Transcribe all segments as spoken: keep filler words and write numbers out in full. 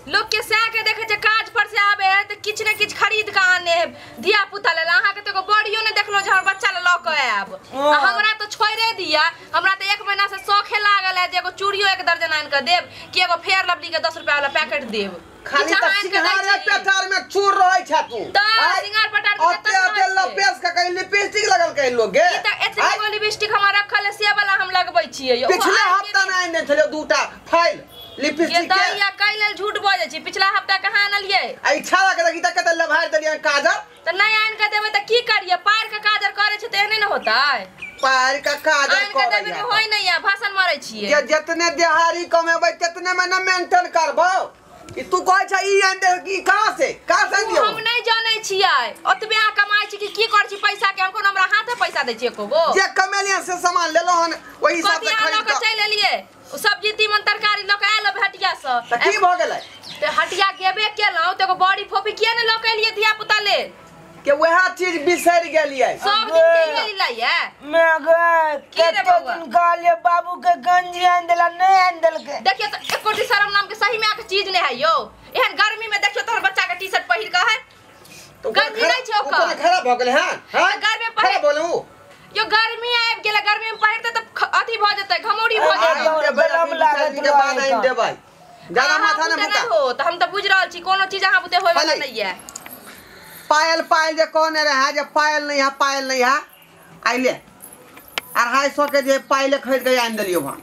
लोग के से के देखे जे काज पर से आवे है त किछ ने किछ खरीद के आने धिया पुता ले अहाँ के तो बड़ियो ने देखलो जे हमर बच्चा ले ल के आब हमरा तो छोड़े दिया हमरा तो एक महीना से शौखे लागल है जे एगो चूड़ियो एक दर्जन आन के देब कि एगो फेयर लवली के दस रुपया वाला पैकेट देब खाली त सिंगार पेटार में चूर रहै छ तू त सिंगार पेटार में ओते ओते लपेस के कहीं लिपस्टिक लगल के लोग गे ई त एतनी गो लिपस्टिक हमरा रखल है से वाला हम लगबै छियै यो पिछले हफ्ता ना आने छले दूटा फाइल लिपस्टिक के दहिया काइल झूठ बोलै छी पिछला हफ्ता कहां आनलिए आ इच्छा लगे कि त कते लभार देलिए काजर त नहीं आन के देबै त की करिए पार के काजर करे छ त एहने न होतै पार का काजर करे आन के देबै होय नहीं है भाषण मारै छियै जे जितने दिहाड़ी कमेबै कितने में न मेंटेन करबो ई तू कहै छ ई आन दे की कहां से कहां से दियो हम नहीं जानै छियै ओतबे आ कमाई छी कि की कर छी पैसा के हमको हमरा हाथे पैसा दै छी एको गो जे कमेलिया से सामान लेलो हन ओही हिसाब से खरीद के चल लेलिए सब्जी तीमन तरकारी ल के आलो हटिया से त की भ गेलै त हटिया गेबे केलौ त एगो बड़ी फोपी किया ने ल के लिए धिया पुता ले के वह चीज बिसर गेलिए सब दिन के ले लाइए मैं गे केते दिन गालिए बाबू के गंजी आन देला नहीं आन देल के देखिए त एकोटी शर्म नाम के सही में आके चीज नहीं है यो एहन गर्मी में देखियो तोहर बच्चा के टी-शर्ट पहिर के है तो गंजी नहीं छै ओकर ओकर खराब भ गेलै हां हां गर्मी में पहिर बोलू यो गर्मी आब गेले गर्मी में पहिरते त अथी भ जतै घमौरी भ जेतै गरम लागत के बाद आइन देबै ज्यादा माथा न मुका हो त हम त बुझ रहल छी कोनो चीज अहाँ बुते होय वाला नहीं है पायल पायल जे कोने रहा जे पायल नहीं है पायल नहीं है आइले अढ़ाई सौ के जे पायल खरीद के आइन देलियो वहां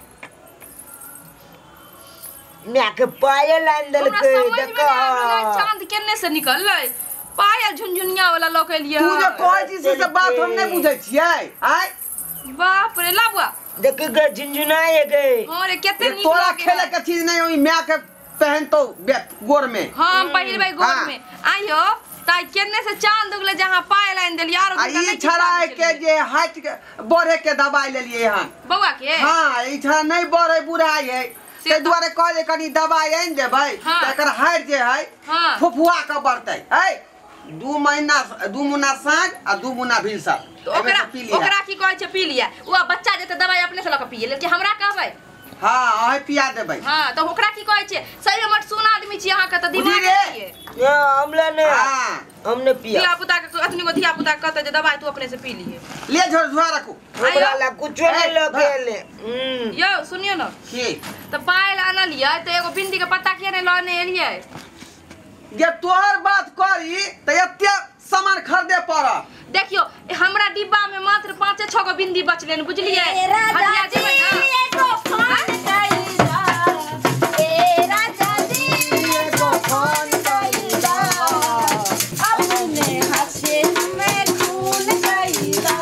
मैं के पायल आन देल के देखा चांद केने से निकललै पायल झुनझुनिया वाला ल के लिए तू जे कोई चीज से बात हम नहीं बुझै छियै आय बाप रे लाबुआ देख के झुनझुनाए गे अरे केते निक तोरा खेले के चीज नहीं ओई मैं के पहनतो गोर में हम पहिरबै गोर में आइयो ताई केने से चांद उगले जहां पायल आइन देलिए आरो ई छड़ा के जे हट के बढ़े के दवाई लेलिए यहां बौआ के हां ई छड़ा नहीं बढ़े बुढ़ाई है से द्वारे कहले कनी दवाई आइन देबै एकर हाइट जे है फुफुआ के बढ़तै है दू महीना दू मुना साग आ दू मुना भिलसा तो ओकरा ओकरा की कहै छै पी लिया ओ बच्चा जेते दवाई अपने से ल के पिए लेकिन हमरा कहबै हां आइ पिया देबै हां तो ओकरा की कहै छै सही में मत सुन आदमी छी अहाँ के त दिमाग छिए हमले ने हां हमने पिया धिया पुता के अतनी गो धिया पुता कहते जे दवाई तू अपने से पी लिए ले झोर झोरा रखो ओकरा ला कुछ नहीं ल गेले यो सुनियो न की त पायल आनलिए त एगो बिंदी के पत्ता किया ने लने एलिए जे तोहर बात करी त एते सामान खरीदे पड़ा देखियो हमरा डिब्बा में मात्र पाँच छह गो बिंदी बचले न बुझलिए हटिया जेबै ना एगो फोन कइला ए राजा जी एगो फोन कइला अपने हसे में खून कइला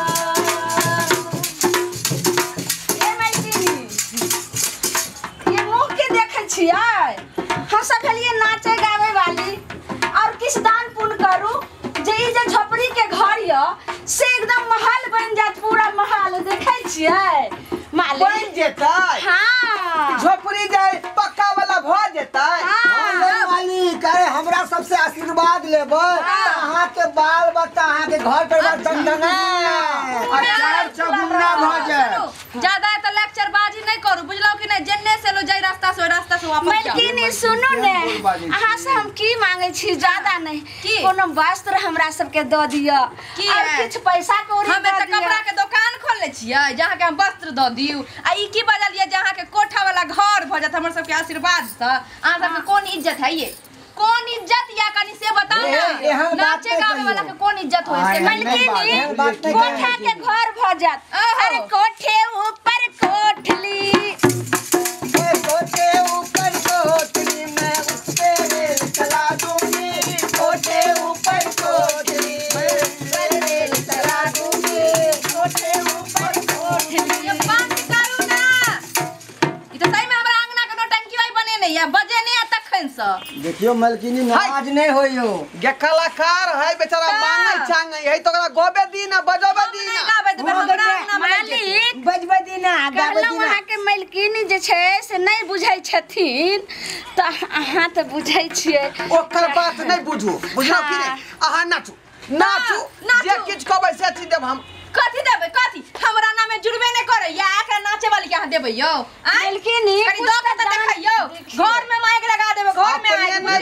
ए मैती ये मुंह के देखे छियै हम सब लिए नाचे गावे वाली और किस दान पुण्य करू जे ई जे झोपड़ी के घर य से एकदम महल बन जात पूरा महल देखे छियै मालिक बन जेतै हां झोपड़ी जाय पक्का वाला भ जेतै हां मालिक अरे हमरा सबसे आशीर्वाद लेबै अहाँ के बाल बच्चा अहाँ के घर पर चंदना अचार चगुन्ना भ जाय ज्यादा त लेक्चर बाजी नहीं करू बुझलो कि नहीं जन्ने से लो जाई रास्ता से रास्ता से वापस जाओ मलकिनी सुनो ने अहाँ से हम की मांगे छी ज्यादा नहीं कोनो वस्त्र हमरा सब के द दियो और कुछ पैसा कौड़ी हम त कपड़ा के दुकान खोलले छियै जहां के हम वस्त्र द दियौ आ ई की बजलिए जहां के कोठा वाला घर भ जात हमर सब के आशीर्वाद से अहाँ सब के कोन इज्जत है ये कौन इज्जत या कनी से बताओ ना नाचे गावे वाला के कौन इज्जत होय से मलकिनी कोठा के घर भ जात अरे कोठे ऊपर कोठली ए कोठे ऊपर कोठली मैं उस पे रेल चला दूंगी कोठे ऊपर कोठली मैं रेल चला दूंगी कोठे ऊपर कोठली ये बात करू ना ई त सही में हमरा अंगना के नौटंकी होई बने नहीं है बजे नहीं तखन से देखियो मलकिनी नाराज नहीं होइयो गे कलाकार है बेचारा मांगे चांगे है तो गोबे दिन बजबे दिन गावे दे हमरा अंगना मालिक बजबे दिन गावे कहलौ अहाँ के मलकिनी जे छै से नहीं बुझै छथिन त अहाँ त बुझै छियै ओकर बात नहीं बुझू बुझलो कि नहीं अहाँ नाचू नाचू जे किछ कहबै से चीज देब हम कथि देबै कथि हमरा नाम में जुड़बे नहीं करे या एकरा नाचे वाली के अहाँ देबै यो मलकिनी कनी दो के त देखैयो घर में माइक लगा देबै घर में अपने नहीं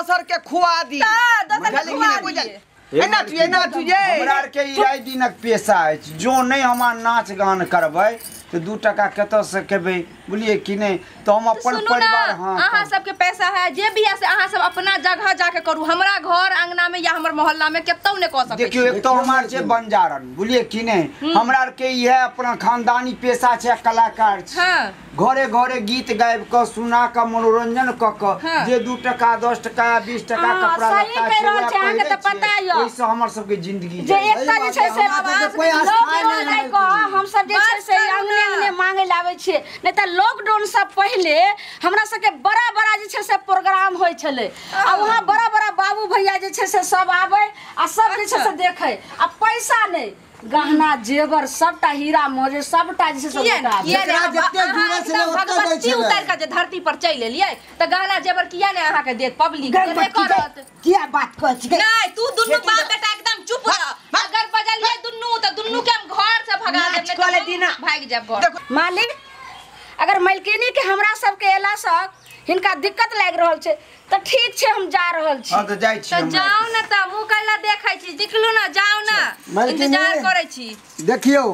दोसर के खुआ दी एना तू एना तू ये हमरा आर के ई राय दिनक पेशा अछि जो नहीं हम नाच गान करबै तो दू टका कत से केबै बुझलिए कि नहीं तो हम अपन परिवार हां अहाँ सबके पैसा है जे भी है से अहाँ सब अपना जगह जाके करू हमरा घर अंगना में या हमर मोहल्ला में केतौ ने क सकै देखियो एक तो हमार छै बंजारन बुझलिए कि नहीं हमरा आर के ई है अपना खानदानी पेशा छै कलाकार छै हां घरे घरे गीत गायब क सुना क मनोरंजन क क जे दू टका दस टका बीस टका कपड़ा सही कह रहल छै अहाँ के त पता य ओइसे हमर सब के जिंदगी जे एकटा जे छै से कोई स्थान नहीं क हम सब जे छै से अंगने अंगने मांगे लाबै छियै नै त लॉकडाउन से पहले हमरा सब के बड़ा बड़ा जे छै से प्रोग्राम होय छले आ वहां बड़ा बड़ा बाबू भैया जे छै से सब आबै आ सब जे छै से देखे आ पैसा नै गहना जेवर सबटा हीरा मोजे सबटा जे छै से जेकरा जते जुड़े से भगवती उतर के जे धरती पर चल एलियै त गहना जेवर किया नै अहाँ के देत पब्लिक देबे करत किया बात कहै छी नै तू दुन्नु बाप बेटा एकदम चुप रह अगर बजलिए दुन्नु त दुन्नु के हम घर से भगा देब नै कले दिना भाग जाब घर मालिक अगर मलकिनी के हमरा सब के एला से हिनका दिक्कत लाग रहल छै त ठीक छै हम जा रहल छी हां त जाय छी त जाओ न त मुंह कैला देखै छी दिखलु न जाओ न इंतजार करै छी देखियो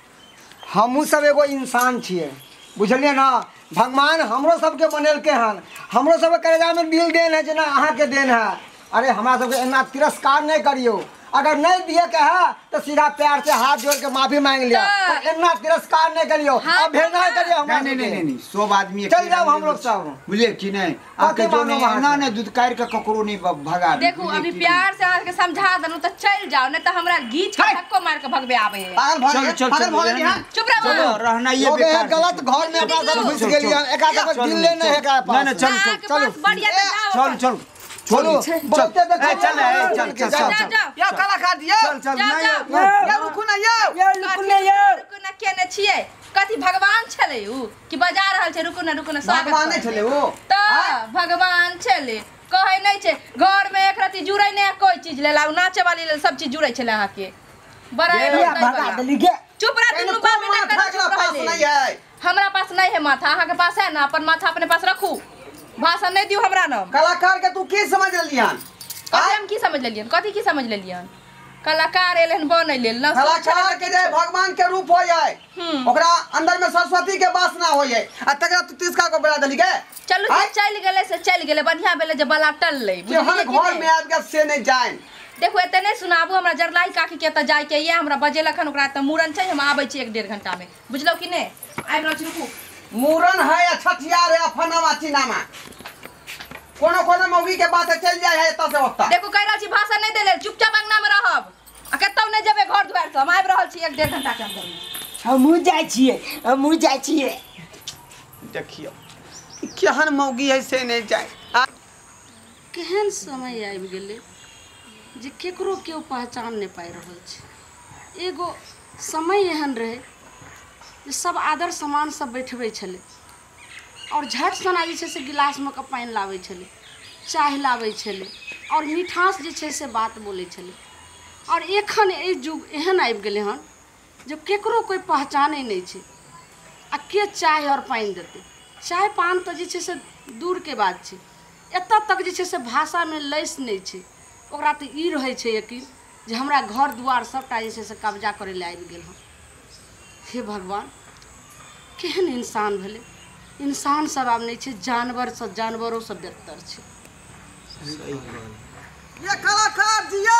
हमहू सब एगो इंसान छियै बुझलिए ना भगवान हमरो सबके बनेलके हन हमरो सब करेजा में दिल देन है जना अहाँ के देन है अरे हमरा सबके एना तिरस्कार नहीं करियो अगर नहीं दिए के है तो सीधा प्यार से हाथ जोड़ के माफी मांग लिया पर इतना तिरस्कार नहीं करियो अब भेजना करियो हम नहीं नहीं नहीं नहीं सब आदमी चल जाओ हम लोग सब बुझलिए कि नहीं आके जो नहीं ना ने दूध काट के ककरो नहीं भगा देखो अभी प्यार से आके समझा दनु त चल जाओ नहीं तो हमरा गीत धक्को मार के भगबे आवे है चल चल चल चुप रहो चलो रहना ये बेकार गलत घर में अपना सब घुस गेलिए एक आधा दिल ले नहीं है का नहीं नहीं चल चलो बढ़िया चल चल चलो बोलते देखो चल चल चल चल या कलाकार दियो चल चल नहीं या रुकू ना यो ये रुकू ना यो रुकू ना केने छियै कथि भगवान छले उ कि बजा रहल छै रुकू ना रुकू ना स्वागत भगवान नहीं छले वो त भगवान छले कहै नहीं छै घर में एक रति जुड़ै नै कोई चीज लेला उ नाचे वाली ले सब चीज जुड़ै छले अहाँ के बड़ा भगा देली के चुप रह दुनु बाप बेटा कर पास नहीं है हमरा पास नहीं है माथा अहाँ के पास है ना अपन माथा अपने पास रखू भाषण नहीं दियो हमरा नाम कलाकार के तू की समझ लियन कथि हम की समझ लेलियन कथि की समझ लेलियन कलाकार एलन बनै लेल न कलाकार के जे भगवान के रूप हो जाए ओकरा अंदर में सरस्वती के वासना हो जाए आ तकरा तू तिसका को बड़ा दली के चलू चल गेले से चल गेले बढ़िया बेले जे बला टल ले जे हम घर में आब के से नहीं जाए देखो एते नहीं सुनाबू हमरा जरलाई काकी के त जाय के ये हमरा बजेलखन ओकरा त मूरन छै हम आबै छी एक डेढ़ घंटा में बुझलो कि नहीं आइ रहल छी रुकू मूरन है या छठियार है अफनवा चिनामा कोनो कोनो मौगी के बात चल जाए है एत से ओत देखो कह रहल छी भाषण नहीं देले चुपचाप अंगना में रहब आ कतौ नहीं जेबे घर दुआर से हम आबि रहल छी एक डेढ़ घंटा के अंदर में हमहू जाय छियै हमहू जाय छियै देखियो केहन मौगी है से नहीं जाए केहन समय आबि गेलै जे केकरो केओ पहचान नहीं पाइ रहल छै एगो समय एहन रहे जे सब आदर सामान सब बैठबै छलै और झट सना जे छै से गिलास में के पानि लाबै छलै चाय लाबै छलै और मिठास जे छै से बात बोलै छलै और एखन एहि युग एहन आबि गेलै हन जे केकरो कोई पहचानै नहि छै आ के चाय और पानि देतै चाय पान तऽ जे छै से दूरके बात छै एतऽ तक जे छै से भाषामे लैस नहि छै ओकरा तऽ ई रहै छै यकीन जे हमरा घर दुआर सबटा जे छै से कब्जा करै लए आबि गेल हन हे भगवान केहन इंसान भेलै इंसान सब आब नहीं छै जानवर सब जानवरों सब बेहतर छै ये कलाकार दियो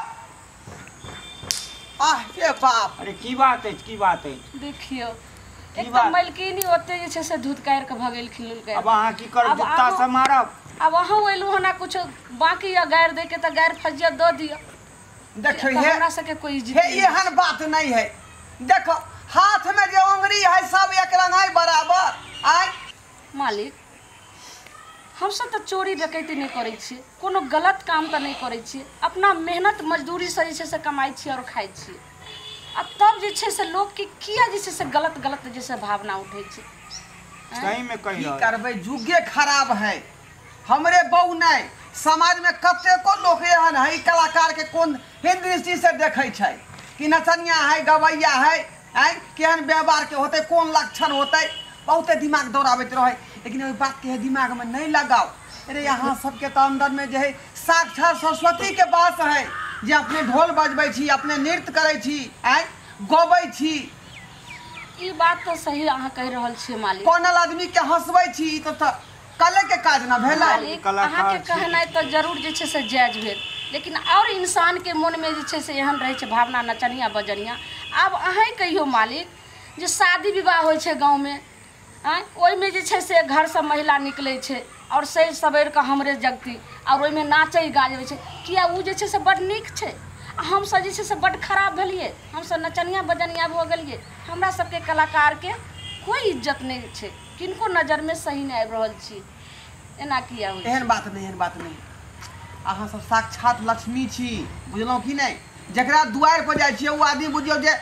आह ये बाप अरे की बात है की बात है देखियो एक तो मलकिनी ओते जे छै से धुतकायर के भगेल खिलुल के अब अहाँ की कर जत्ता से मारब अब अहाँ एलु हना कुछ बाकी या गायर दे के त गायर फजिया द दियो देखो तो ये हमरा सके कोई इज्जत हे एहन बात नहीं है देखो हाथ में जो उंगली है सब एक रंग है बराबर आय मालिक हम सब तो चोरी डकैती नहीं करै छी कोनो गलत काम तो नहीं करै छी अपना मेहनत मजदूरी से जे छै से कमाई छी और खाई छी आ तब जे छै से लोग के किया जे छै से गलत गलत जैसे भावना उठै छै सही में कहि की करबै जुगे खराब है हमरे बहु नहीं समाज में कते को लोग एहन है कलाकार के कोन हिंद दृष्टि से देखे छै कि नचनिया है गवैया है आय केहन व्यवहार के होते कौन लक्षण होते बहुते दिमाग दौड़ाबैत रहे लेकिन ओई बात के दिमाग में नहीं लगाओ अरे यहाँ सबके तो अंदर में जो है साक्षात सरस्वती के पास है जे अपने ढोल बजबै छी, अपने नृत्य करै छी, आय गबै छी। ई बात तो सही अहाँ कह रहल छी मालिक। कोनल आदमी के हंसबै छी तो कले के काज ना भेलै। मालिक अहाँ के कहनाइ तो जरूर जे छै से जायज भेल, लेकिन और इंसान के मन में जे छै से एहन रहै छै भावना नचनिया बजनिया। आब अहाँ कहियो मालिक जे शादी विवाह होइ छै गाँव में, आँय ओहिमे जे छै से घर से महिला निकलै छै और सैर सबेर के हमरे जगती और ओहिमे नाचै गाजै छै, किया उ जे छै से बड़ नीक छै। हम सब जे छै से बड़ खराब भेलिए, हम सब नचनिया बजनिया भ गेलिए। हमरा सबके कलाकार के कोई इज्जत नहीं छै, किनको नजर में सही नहीं आबि रहल छी। एना किया होइ? एहन बात नहीं, एहन बात नहीं। अहाँ सब साक्षात लक्ष्मी छी, बुझलहुँ कि नहीं? जकरा दुआर पर जाइ छियै ओ आदमी बुझियौ जे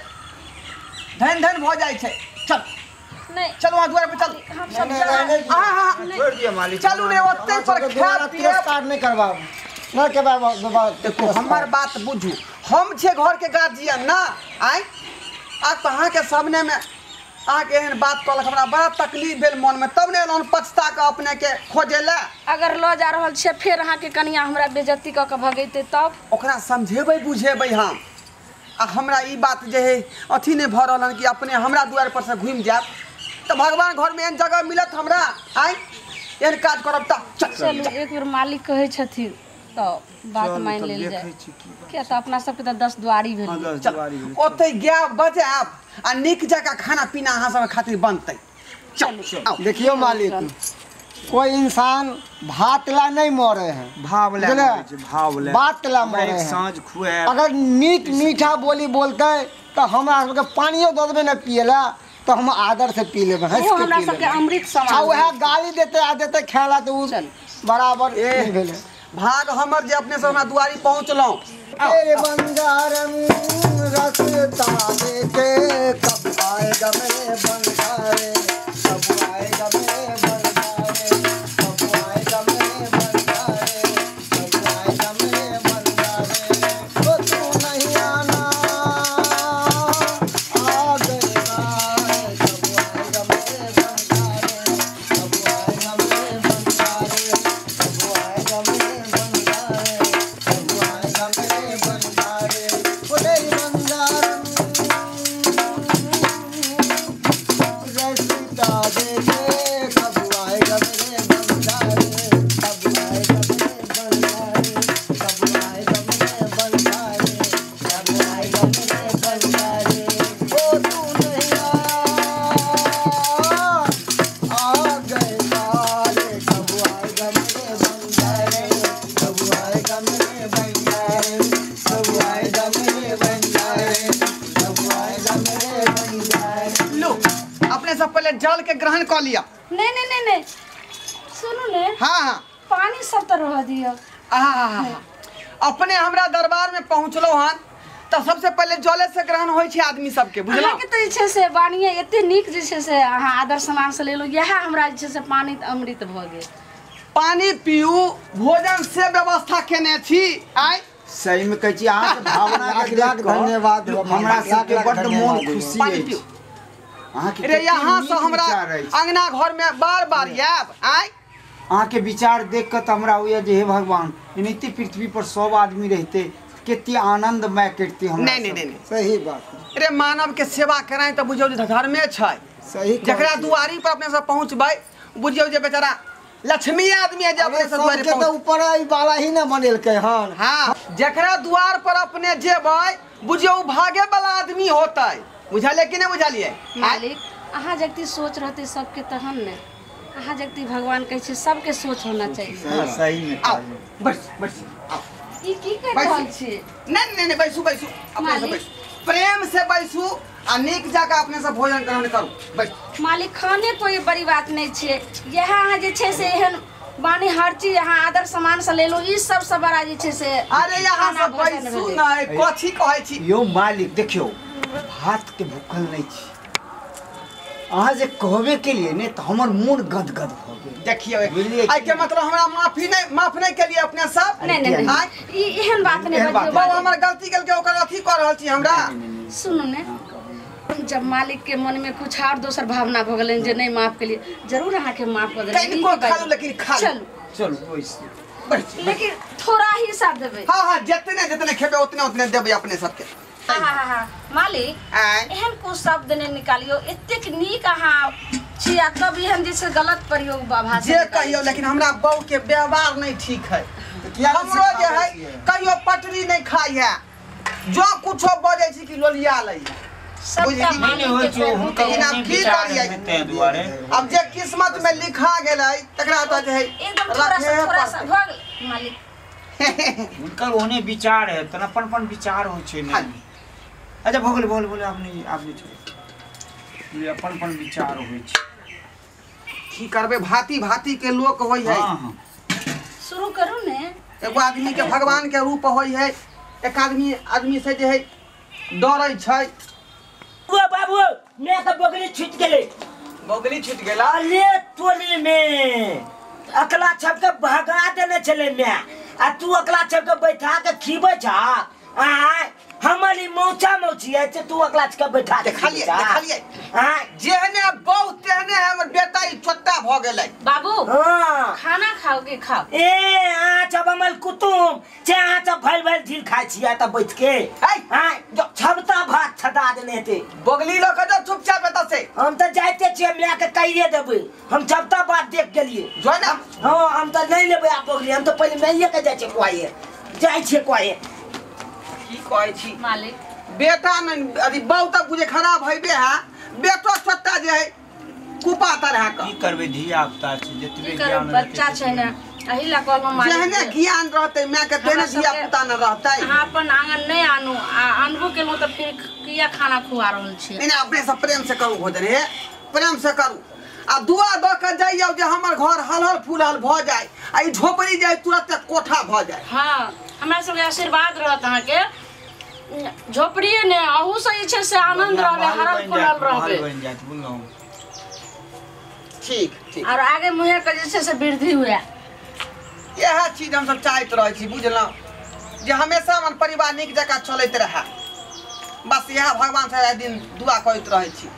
धन धन भ जाइ छै। चल नहीं चल वहाँ दुआर पर चल। हम सब हाँ हाँ छोड़ दिया मालिक। चलू रे ओते पर खा पिए तिरस्कार नहीं करबाब ना के बाबा। देखो हमार बात बुझू, हम छे घर के गार्जियन ना, आय आ कहाँ के सामने में आके एहन बात कहलक, हमरा बड़ा तकलीफ भेल मन में, तब ने एलहन पछता के अपने के खोजे ला। अगर ल जा रहल छे फिर अहाँ के कनिया हमरा बेइज्जती क के भगैते तब ओकरा समझेबै बुझेबै हम। आ हमरा ई बात जे है अथी नहीं भ रहलन कि अपने हमरा द्वार पर से घूम जाब, तो भगवान घर में एहन जगह मिलत हमरा, आय एहन काज करब त चल। चलू एक बेर मालिक कहै छथिन तो बात मान लेल जाए। क्या तो अपना सबके तो दस दुआरी भेल, ओते गायब बजाब आ नीक जगह खाना पीना अहाँ सब खातिर बनतै। चल देखियो मालिक, कोई इंसान भात ला नहीं मरे हैं, भाव ले बुझले? मरे छै, भाव ले बात ला मरे एक हैं। साँझ खुए अगर नीक मीठा बोली बोलते तो हमरा सबके पानियो दे देबे ना पिए ला तो हम आदर से पी लेबे, हंस वो के हमरा पी सबके लेबे। अमृत आ समान वह गाली देते आ देते खेला तो उ बराबर ए नहीं भेले। भाग हमर जे अपने से हमरा दुआरी पहुँचलहुँ। तेरे बंजारम रास्ता देखे कब आएगा मेरे बंजारे, कब आएगा मेरे बंजारे, कब आएगा मेरे बंजारे, कब आएगा मेरे बंजारे। ओ तू नहीं आना आ गएगा, कब आएगा मेरे बंजारे, कब आएगा मेरे बंजारे, कब आएगा मेरे बंजारे, कब आएगा मेरे बंजारे। ओ तेरी बंजारम रस्ता देखे कब आएगा मेरे बंजारे, कब आएगा मेरे बंजारे, कब आएगा मेरे बंजारे, कब आएगा मेरे बंजारे। ओ तू नहीं आया आ गए सारे, कब आएगा मेरे बंजारे, कब आएगा मेरे बंजारे, कब आएगा मेरे बंजारे, कब आएगा मेरे बंजारे। लो अपने सब पहले जल के ग्रहण कर लिया। नहीं नहीं नहीं नहीं सुनू ने, हाँ हाँ पानी सब तो रह दिया। आहा, अपने हमरा दरबार में पहुँचलो हन तो सबसे पहले जले से ग्रहण होइ छै आदमी सबके, बुझलहुँ? अहाँ के तो जे छै से बानिए एते नीक जे छै से अहाँ आदर सम्मान से लेलो, यह हमरा जे छै से पानी अमृत भ गेल। पानी पीऊ, भोजन से व्यवस्था केने छी, आय सही में कहै छी अहाँ के भावना के लाख देख कऽ धन्यवाद। हमरा सबके लाख बड्ड लाख मोन धन्यवाद। खुशी पानी अछि। पीऊ। अहाँ के अरे यहाँ से नीक हमरा विचार अछि। अंगना घर में बार बार आयब, आय अहाँ के विचार देख कर तो हमरा होइए जे हे भगवान एनाहिते पृथ्वी पर सब आदमी रहते कते आनंदमय करते हमरा नहीं नहीं सब। नहीं नहीं। सही बात है, अरे मानव के सेवा कराए तो बुझियौ जे धर्मे छै। सही जकरा दुआरी पर अपने सब पहुँचबै बुझियौ जे बेचारा लक्ष्मी आदमी है जे अपने सब दुआरी सबके तो पहुँच। ऊपर आई वाला ही ना बनेलकै हन। हाँ जकरा द्वार पर अपने जेबै बुझियौ उ भागे वाला आदमी होतै, बुझलिए कि नहीं बुझलिए? मालिक अहाँ जगती सोच रहते सबके तहन ने, अहाँ जगती भगवान कहै छै सबके सोच होना चाहिए। हाँ, सही में आओ बैस बैस आओ। ई की कह बैसू। रहल छी? नहीं नहीं नहीं बैसू बैसू अपने से मालिक। बैसू, प्रेम से बैसू आ नीक जगह अपने से भोजन ग्रहण करू, बैस। मालिक खाने कोई बड़ी बात नहीं छै, यह अहाँ जे छै से एहन बानी हर चीज अहाँ आदर सम्मान से ले लो, ई सब से बड़ा जे छै से अरे यहाँ खाना से भोजन बैसू भेलै। नहीं कथी कहै छी? यो मालिक देखियो भात के भूखल नहीं छी, अहाँ जे कहबे के लिए ने तो हमर मन गदगद भ गेल। देखिए बुझलिए आई के मतलब हमरा माफी नहीं माफ नहीं के लिए अपने सब। नहीं नहीं आय नहीं ई एहन बात नहीं एहन बात बजियो। बाबू हमर गलती केल के ओकर अथी कर रहल छी हमरा। सुनू ने, जब मालिक के मन में कुछ और दोसर भावना भ गेलन जे नहीं माफ के लिए, जरूर अहाँ के माफ कर देबै। कनिको खा लू लेकिन खा लू। चलू चलो वैसे बैठ लेकिन थोड़ा ही साथ देबे। हाँ हाँ जितने जितने खेबे उतने उतने देबे अपने सबके। हाँ हाँ हाँ मालिक आय एहन को शब्द ने निकालियो एतेक नीक अहाँ छिया तब एहन जैसे गलत प्रयोग भाषा जे कहियो लेकिन हमरा बहू के व्यवहार नहीं ठीक है। हमरो जे है कहियो पटरी नहीं खाई है जो कुछो बोले छी कि लोलिया लै सबटा नहीं हो जो हुनका लेकिन अब की करिए ते दुआरे अब जे किस्मत में लिखा गेलै तकरा तो जे है एकदम थोड़ा सा थोड़ा सा भ गेल मालिक। हुनकर ओने विचार है तन अपन अपन विचार हो छै ने। अच्छा भोगल बोल बोले आपने आपने छोड़ ये अपन अपन विचार होइ छै की करबे भांति भांति के लोक होई है। हां हां शुरू करू ने। एगो आदमी के भगवान के रूप होई है एक आदमी आदमी से जे है डरै छै। ओ बाबू मैं का बगली छूट गेले बगली छूट गेला अरे टोली में अकला छप के भगा देने चले मैं आ तू अकला छप के बैठा के खीबे छा आ हमारी मौचा मौची है तू अकला छप के बैठा के देखा लिए देखा लिए हां जेहने बहु तेहने हमर बेटा ई छोटा भ गेलै। बाबू हां खाना खाओगे खाओ। ए आ जब हमल कुतुम जे आ जब भल भल ढील खाइ छिया त बैठ के हां जो छबता भात छदा देने ते बगली लोग जो चुपचाप एता से हम त जाइते छिए मिला के कहिए देबै हम छबता भात देख गेलिए जो ना हां हम त नहीं लेबै आप बगली हम त पहले नहीं के जाय छिए कोइए जाय छिए कोइए की कहै छी मालिक बेटा नहीं अभी बहु तक बुझे खराब होइबे है बेटो छोटा जे है कुपा तरह का की करबे धिया पुता छै जतबे कर ज्ञान बच्चा छै ने एही ला कहलौ मालिक जेहने ज्ञान रहते मैं के तेने धिया पुता न रहतै। हां अपन आंगन नहीं आनू आ अनबो केलौ त फिर किया खाना खुआ रहल छी। इने अपने से प्रेम से करू भोजन हे प्रेम से करू आ दुआ द के जाइयो जे हमर घर हलहल फूलहल भ जाय आ ई झोपड़ी जाय तुरंत कोठा भ जाय। हां हमरा सब के आशीर्वाद रहत अहाँ के झोपड़ी ने अहू से जे छै से आनंद रहबे हरल फुलल रहबे बन जात बोलौ ठीक ठीक और आगे मुहे के जे छै से वृद्धि हुए। यह चीज हम सब चाहत रहे छी बुझलौ जे हमेशा मन परिवार निक जका चलैत रहे बस यह भगवान से दिन दुआ करैत रहे छी।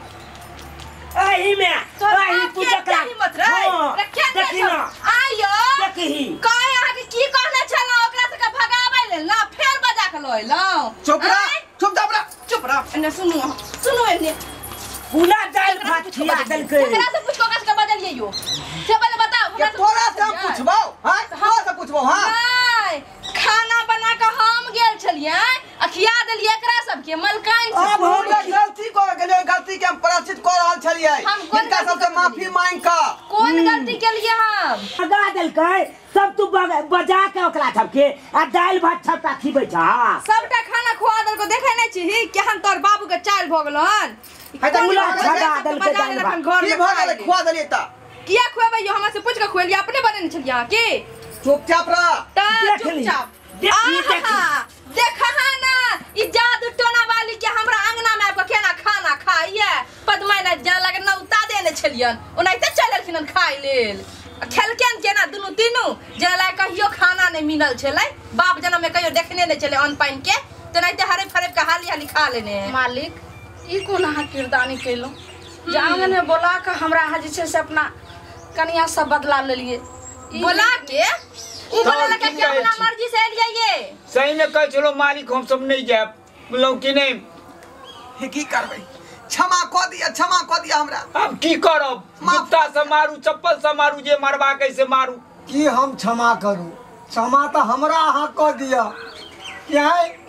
एही में एही तू जकरा हिम्मत रे रखे देखी ना आइयो देखी कहे अहाँ के की कहने छलो ओकरा से के भगाबै ले ना फेर बजा के लइलौ। चुप रह चुप चुप रह चुप रह एने सुनु सुनु एने पूरा दाल भात खिया देलकै एकरा से पूछ ओकरा से बदलिए यो से पहले बताओ के तोरा से हम पूछबो हां तोरा से पूछबो हां नहीं खाना बना के हम गेल छलिए आ खिया देलिए एकरा सब के मलकाइन से। अब हम गलती कर गेलिए गलती के हम प्रायश्चित कर रहल छलिए इनका सबसे माफी मांग का कौन गलती के लिए हम भगा देलकै सब तू बजा के ओकरा सबके आ दाल भात छपटा खिबै छा सबटा खाना खुआ देल को देखै नै छी केहन तोर बाबू के चाल भ गेलन। है त मुला भगा देलकै दाल भात घर की में भ गेलै खुआ देलिए त किया खुएबै यो हमरा से पूछ के खुएलिए अपने बनेने छलिए अहाँ की चुपचाप रह ता देख ली। चुपचाप देखी, देखी देखा ना ई जादू टोना वाली के हमरा अंगना में आके केना खाना खाइए पदमाइना जा लगे न उता देने छलियन ओनाइते चललखिन खाइ लेल खेलकेन केना दुनु तीनू जे ला कहियो खाना नहीं मिलल छलै बाप जन्म में कहियो देखने नहीं चले अन पाइन के तेनाइते हरे फरे के हाली हाली खा लेने मालिक ई कोन अहाँ किरदानी कैलो जे आंगन में बोला के हमरा अहाँ जे छै से अपना कनिया सब बदला लेलिए बोला के उ बोला लगा के अपना मर्जी से एलिए ये सही में कह चलो मालिक हम सब नहीं जाए बोलौ कि नहीं हे की करबै क्षमा क दिया क्षमा क दिया हमरा अब की करब जूता से मारू चप्पल से मारू जे मारबा कैसे मारू कि हम क्षमा करूं क्षमा तो हमरा अहाँ क दिया क्या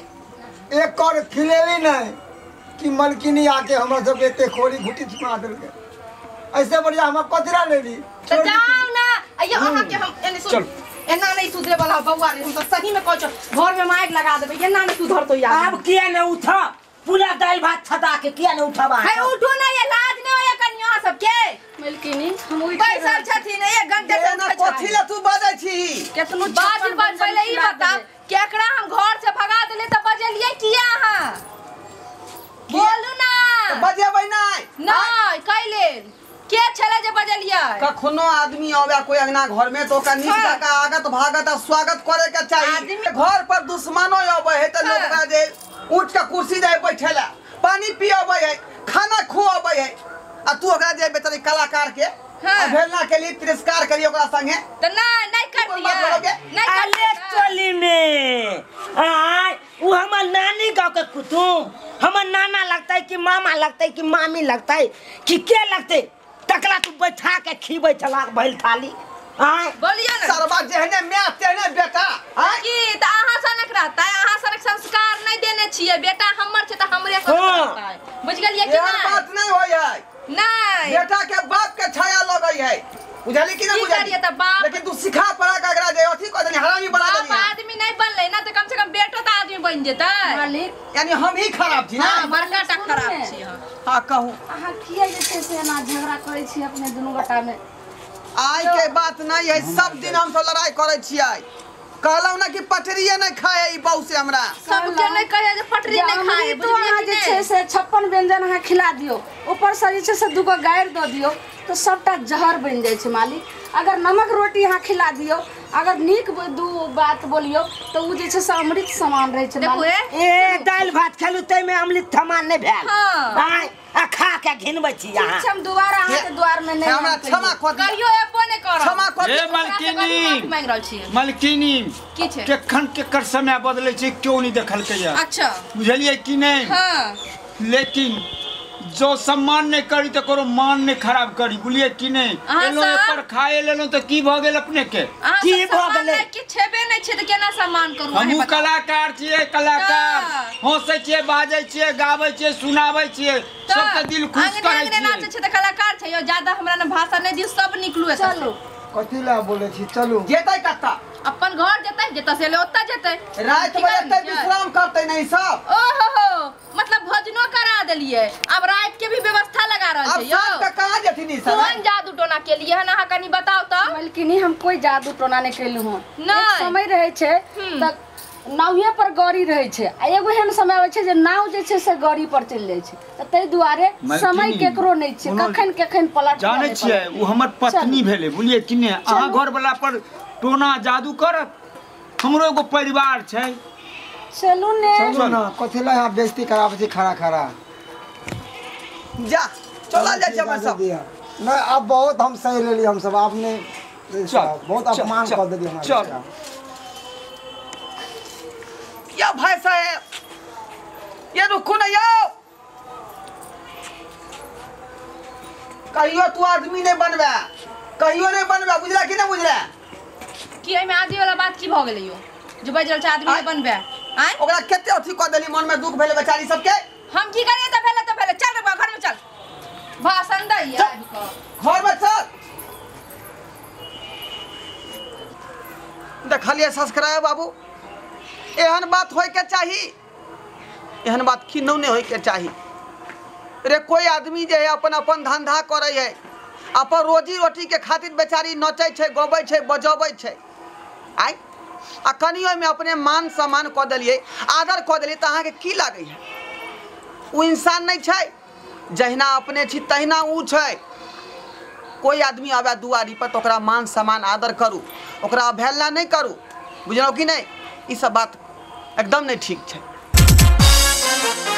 एक कर खिलेली नहीं कि मलकिनी आके हमरा सब एते खोरी घुटी छुपा देलके ऐसे बढ़िया हम कचरा ले ली तो जाओ ना अयो अहाँ के हम एने सुन एना नहीं सुधरे वाला बउआ रे हम तो सही में कहछो घर में माइक लगा देबे एना नहीं सुधर तो यार अब किया न उठा पूरा दाल भात छटा के किया न उठाबा है उठो ना ये लाज न होय कन्या सब के मलकिनी हम उठ बैसल छथिन एक घंटे से ना कोठी ले तू बजै छी केतनो बात बात पहले ई बता केकरा हम घर से भगा देले त बजलिए किया अहाँ बोलू ना बजेबै नहीं नहीं कैले के छले जे बजलिए कखनो आदमी आवे कोई अंगना घर में तो का नीच का आगत भागत आ स्वागत करे के चाहिए घर पर दुश्मनो आवे है त लोग का जे उठ के कुर्सी जाए बैठेला पानी पियावे है खाना खुआवे है आ तू ओकरा जे बेचारी कलाकार के अवहेलना के लिए तिरस्कार करिए ओकरा संगे तो नहीं नहीं कर दिया नहीं अले टोली में आय वो हमर नानी गांव के कुतुम हमर नाना लगता है कि मामा लगता है कि मामी लगता है कि के लगते तकला तू बैठा के खीबै चला भइल थाली आय बोलिए ना सरबा जेहने मैं तेहने बेटा आय की त अहाँ सनक रहता है अहाँ सनक संस्कार नहीं देने छिए बेटा हमर छ त हमरे संस्कार है बुझ गेलिए कि यह बात नहीं होय है नहीं बेटा के बाप के छाया लगई है बुझली कि ना बुझली लेकिन तू सिखा पड़ा का अगरा दे अथी क देनी हरामी बना देनी बाप आदमी नहीं बनले ना त कम से कम बेटो त आदमी बन जेतै मालिक यानी हम ही खराब छी ना हां बड़का टा खराब छी हां हां कहू अहाँ किया जे छै से ना झगड़ा करै छी अपने दुनू गोटा में आई के बात नहीं है सब दिन हम सब लड़ाई करे छियै कहलौ ना कि पटरिए नहीं खाए ई बहु से हमरा सब के नहीं कहे जे पटरी नहीं खाए तो अहाँ जे छै से छप्पन व्यंजन अहाँ खिला दियो ऊपर से जे छै से दुगो गायर दो दियो तो सबटा जहर बन जाय छै मालिक अगर नमक रोटी अहाँ खिला दियो अगर नीक दू बात बोलियो तो उ जे छै से अमृत समान रहे छै देखो ए दाल भात खेलु तै में अमृत समान नहीं भेल हां आय आ खा के घिनबै छी अहाँ हम दोबारा अहाँ के द्वार में नहीं हमरा क्षमा कर दियो कहियो एपो नहीं करब क्षमा कर ए दियो मलकिनी मांग रहल छी मलकिनी की छै केखन केकर समय बदलै छै क्यों नहीं देखलकै या अच्छा बुझलिए कि नहीं हां लेकिन जो सम्मान नहीं करी तो करो मान नहीं खराब करी बुझलिए कि नहीं अहाँ एलो सब- पर खाए लेलो तो की भ गेल अपने के की की भऽ गेलै? की छेबे नहीं छै त केना सम्मान करू हमहू कलाकार छियै कलाकार तऽ। हंसै छियै बाजै छियै गाबै छियै सुनाबै छियै सबके दिल खुश करै नाचे छियै छै त कलाकार छै यो ज्यादा हमरा ने भाषा नहीं दियो सब निकलू है चलू कथी ला बोले छी चलू जेतै कत्ता अपन घर जेतै जेतै से ले ओत्ता जेतै रात में एतै विश्राम करतै नहीं सब ओ हो हो मतलब भोजनो करा देलिए अब रात के भी व्यवस्था लगा रहल अब छै यो साथ का कहां जेथिन ई सब कोन जादू टोना के लिए है ना अहाँ कनी बताओ त बल्कि हम कोई जादू टोना नहीं कैलू हूं नहीं। एक समय रहे छै त नावे पर गाड़ी रहे छै आ एगो एहन समय आवे छै जे नाव जे छै से गाड़ी पर चल जाय छै त तै दुआरे मलकिनी, समय केकरो नहीं छै कोनो- कखन कखन पलट जानै जाय छियै पड़त। वो हमर पत्नी भेलै बुझलिए कि नहीं अहाँ चलू। घर वाला पर टोना जादू करत हमरो एगो परिवार छै चलू ने चलू ना कथी ला यहाँ बेइज्जती कराबै छी खड़ा खड़ा जा चला जा छै सब दिया नहीं अब बहुत हम सही लेली हम सब आपने चल, बहुत चल, अपमान चल, कर देली हमारे चल। का। क्या भाई साहब ये रुको ना यो कहियो तू आदमी नहीं बनबे कहियो नहीं बनबे बुझला कि नहीं बुझला कि एमे आदमी वाला बात की भ गेलै यो जो बाजि रहल छै आदमी आय। नहीं बनबे आय ओकरा केते अथी क देली मन में दुख भेले बेचारी सबके हम की करिए त भेले त भेले चल रे बा, घर में चल भाषण दै चल। आबि क घर में चल देखलिए सब्सक्राइब बाबू एहन बात होय के चाही एहन बात किन्नौ नहीं होय के चाही रे कोई आदमी जे है अपन अपन धंधा करे है अपन रोजी रोटी के खातिर बेचारी नचै छै गबै छै बजबै छै आय आ कनियो में अपने मान सम्मान क देलिए आदर क देलिए त अहाँ के की लागे है उ इंसान नहीं छै जहिना अपने छी तहिना उ छै कोई आदमी आवे दुआरी पर तो ओकरा मान सम्मान आदर करू ओकरा अवहेलना नहीं करू बुझलौ कि नहीं ई सब बात एकदम नहीं ठीक छै